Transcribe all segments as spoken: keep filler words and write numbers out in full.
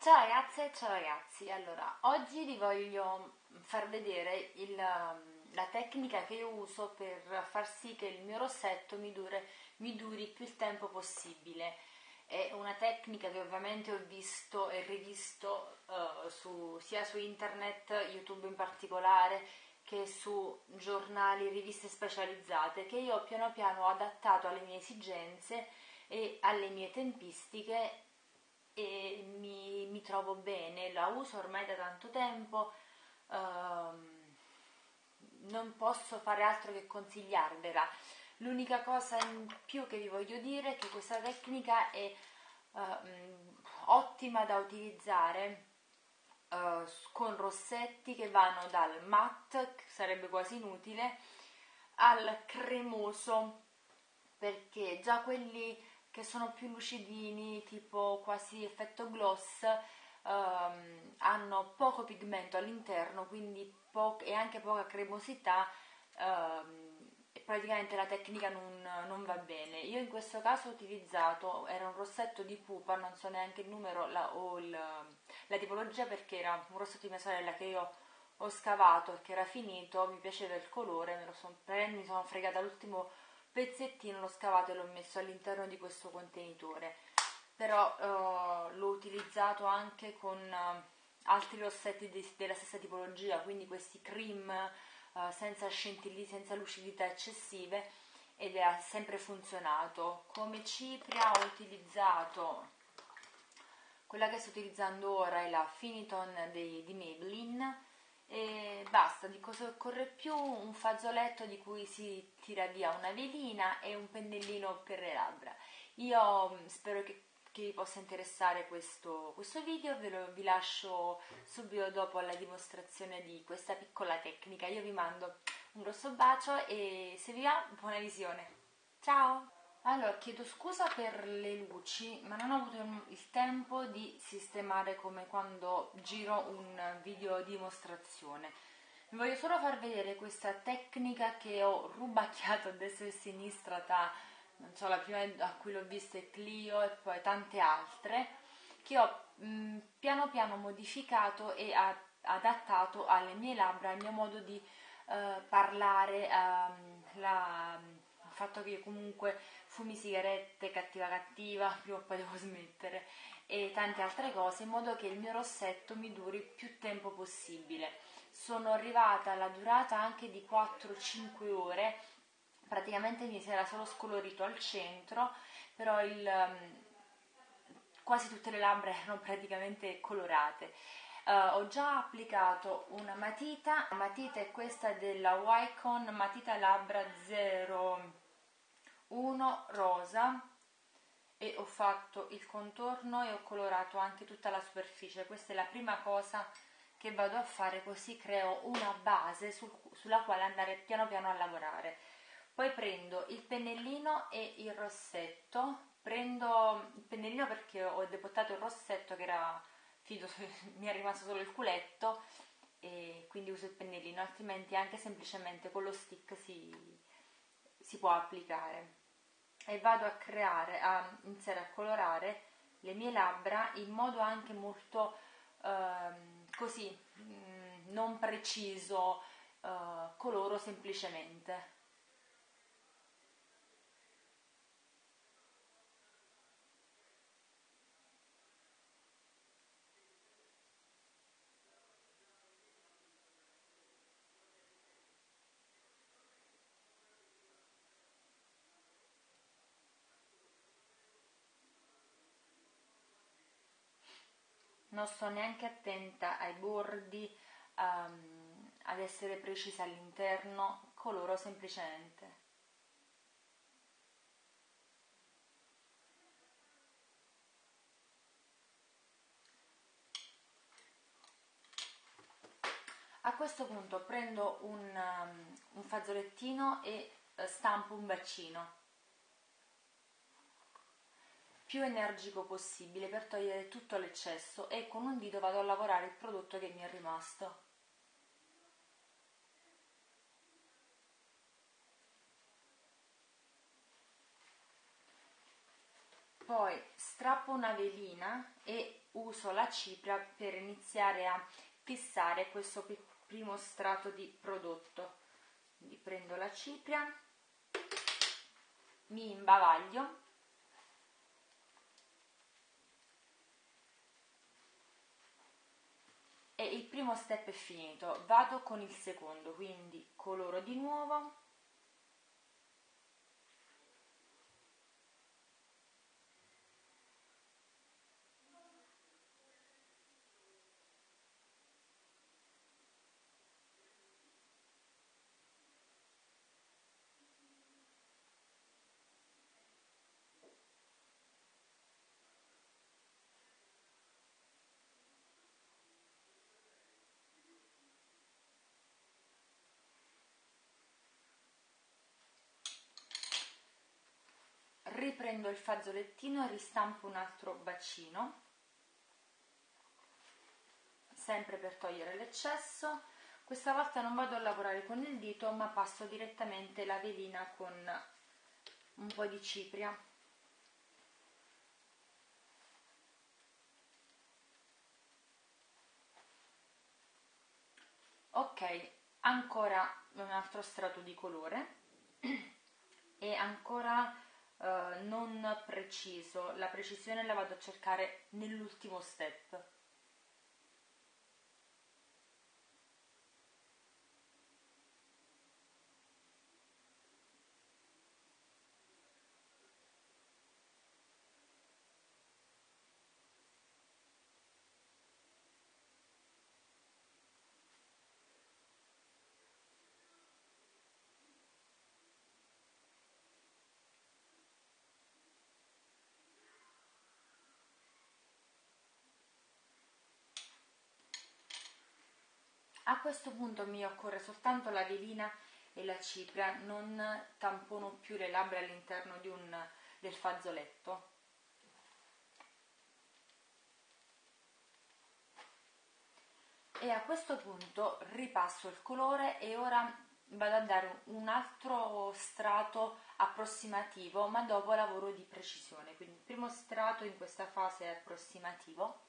Ciao ragazze e ciao ragazzi, allora oggi vi voglio far vedere il, um, la tecnica che io uso per far sì che il mio rossetto mi, dure, mi duri più il tempo possibile. È una tecnica che ovviamente ho visto e rivisto uh, su, sia su internet, YouTube in particolare, che su giornali, riviste specializzate, che io piano piano ho adattato alle mie esigenze e alle mie tempistiche e mi, mi trovo bene, la uso ormai da tanto tempo, ehm, non posso fare altro che consigliarvela. L'unica cosa in più che vi voglio dire è che questa tecnica è ehm, ottima da utilizzare eh, con rossetti che vanno dal matte, che sarebbe quasi inutile, al cremoso, perché già quelli che sono più lucidini, tipo quasi effetto gloss, ehm, hanno poco pigmento all'interno, quindi po- e anche poca cremosità, ehm, e praticamente la tecnica non, non va bene. Io in questo caso ho utilizzato, era un rossetto di pupa, non so neanche il numero la, o il, la tipologia, perché era un rossetto di mia sorella che io ho scavato e che era finito, mi piaceva il colore, me lo son, mi sono fregata l'ultimo pezzettino, l'ho scavato e l'ho messo all'interno di questo contenitore. Però eh, l'ho utilizzato anche con eh, altri rossetti di, della stessa tipologia, quindi questi cream eh, senza scintilli, senza lucidità eccessive, ed è sempre funzionato. Come cipria ho utilizzato quella che sto utilizzando ora, è la Finiton di, di Maybelline, e basta. Di cosa occorre più? Un fazzoletto di cui si tira via una velina e un pennellino per le labbra. Io mm, spero che, che vi possa interessare questo, questo video, ve lo, vi lascio subito dopo la dimostrazione di questa piccola tecnica. Io vi mando un grosso bacio e se vi va, buona visione. Ciao! Allora, chiedo scusa per le luci, ma non ho avuto il tempo di sistemare come quando giro un video dimostrazione. Vi voglio solo far vedere questa tecnica che ho rubacchiato a destra e a sinistra tra, non so, la prima a cui l'ho vista è Clio e poi tante altre, che ho mh, piano piano modificato e a, adattato alle mie labbra, al mio modo di eh, parlare, ehm, la, il fatto che io comunque fumi sigarette, cattiva cattiva, prima o poi devo smettere, e tante altre cose, in modo che il mio rossetto mi duri più tempo possibile. Sono arrivata alla durata anche di quattro cinque ore, praticamente mi si era solo scolorito al centro, però il, um, quasi tutte le labbra erano praticamente colorate. Uh, ho già applicato una matita, la matita è questa della Wycon, matita labbra zero uno rosa, e ho fatto il contorno e ho colorato anche tutta la superficie. Questa è la prima cosa che vado a fare, così creo una base sul, sulla quale andare piano piano a lavorare. Poi prendo il pennellino e il rossetto. Prendo il pennellino perché ho depottato il rossetto che era fido, mi è rimasto solo il culetto, e quindi uso il pennellino, altrimenti anche semplicemente con lo stick si, si può applicare. E vado a creare, a iniziare a colorare le mie labbra in modo anche molto ehm, così, mh, non preciso, eh, coloro semplicemente. Non sto neanche attenta ai bordi, ehm, ad essere precisa all'interno, coloro semplicemente. A questo punto prendo un, um, un fazzolettino e eh, stampo un bacino più energico possibile per togliere tutto l'eccesso, e con un dito vado a lavorare il prodotto che mi è rimasto. Poi strappo una velina e uso la cipria per iniziare a fissare questo primo strato di prodotto. Quindi prendo la cipria, mi imbavaglio e il primo step è finito. Vado con il secondo, quindi coloro di nuovo. Riprendo il fazzolettino e ristampo un altro bacino, sempre per togliere l'eccesso. Questa volta non vado a lavorare con il dito, ma passo direttamente la velina con un po' di cipria. Ok, ancora un altro strato di colore e ancora eh, non preciso. La precisione la vado a cercare nell'ultimo step. A questo punto mi occorre soltanto la velina e la cipria, non tampono più le labbra all'interno di un, del fazzoletto. E a questo punto ripasso il colore e ora vado a dare un altro strato approssimativo, ma dopo lavoro di precisione. Quindi il primo strato in questa fase è approssimativo.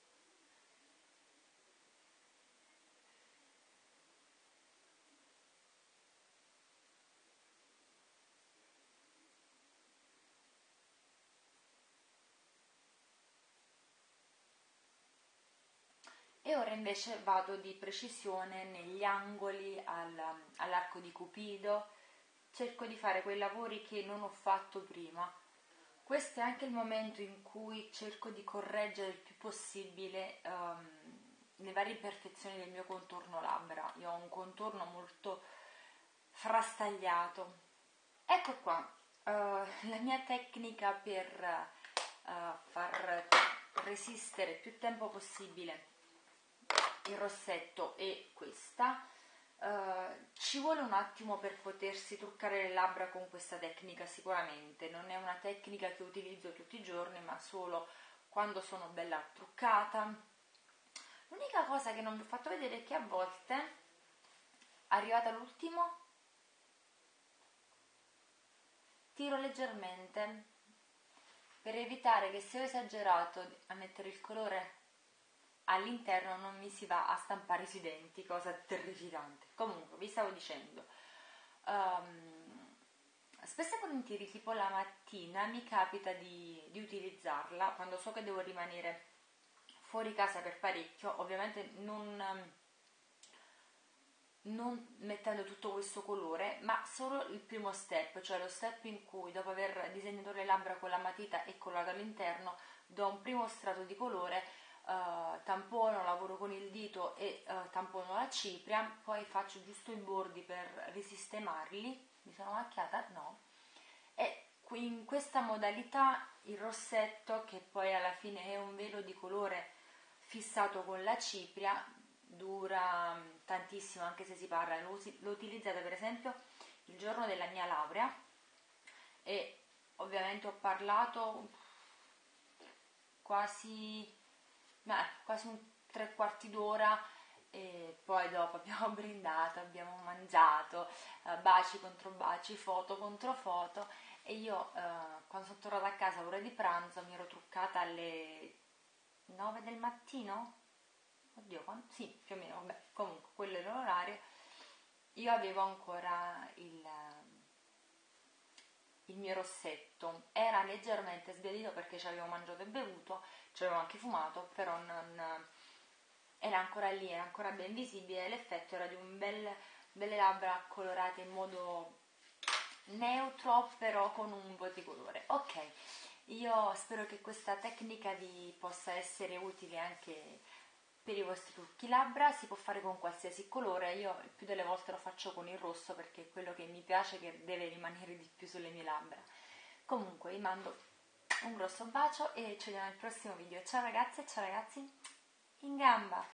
E ora invece vado di precisione negli angoli, al, all'arco di Cupido, cerco di fare quei lavori che non ho fatto prima. Questo è anche il momento in cui cerco di correggere il più possibile um, le varie imperfezioni del mio contorno labbra. Io ho un contorno molto frastagliato. Ecco qua, uh, la mia tecnica per uh, far resistere più tempo possibile il rossetto è questa. Uh, ci vuole un attimo per potersi truccare le labbra con questa tecnica, sicuramente non è una tecnica che utilizzo tutti i giorni, ma solo quando sono bella truccata. L'unica cosa che non vi ho fatto vedere è che a volte, arrivata all'ultimo, tiro leggermente per evitare che, se ho esagerato a mettere il colore all'interno, non mi si va a stampare i denti, cosa terrificante. Comunque, vi stavo dicendo, um, spesso e volentieri, tipo la mattina, mi capita di, di utilizzarla quando so che devo rimanere fuori casa per parecchio, ovviamente non, non mettendo tutto questo colore, ma solo il primo step, cioè lo step in cui, dopo aver disegnato le labbra con la matita e colorato all'interno, do un primo strato di colore. Uh, tampono, lavoro con il dito e uh, tampono la cipria, poi faccio giusto i bordi per risistemarli. Mi sono macchiata? No. E qui in questa modalità il rossetto, che poi alla fine è un velo di colore fissato con la cipria, dura tantissimo, anche se si parla. L'ho utilizzata per esempio il giorno della mia laurea e ovviamente ho parlato quasi Beh, quasi un tre quarti d'ora e poi dopo abbiamo brindato, abbiamo mangiato, eh, baci contro baci, foto contro foto e io eh, quando sono tornata a casa a ora di pranzo mi ero truccata alle nove del mattino? Oddio, quando? Sì, più o meno, vabbè, comunque quello era l'orario. Io avevo ancora il, il mio rossetto, era leggermente sbiadito perché ci avevo mangiato e bevuto, ci avevo anche fumato, però non, era ancora lì, era ancora ben visibile, l'effetto era di un bel, belle labbra colorate in modo neutro, però con un po' di colore. Ok, io spero che questa tecnica vi possa essere utile anche per i vostri trucchi labbra. Si può fare con qualsiasi colore, io il più delle volte lo faccio con il rosso perché è quello che mi piace, che deve rimanere di più sulle mie labbra. Comunque vi mando un grosso bacio e ci vediamo al prossimo video. Ciao ragazze e ciao ragazzi, in gamba!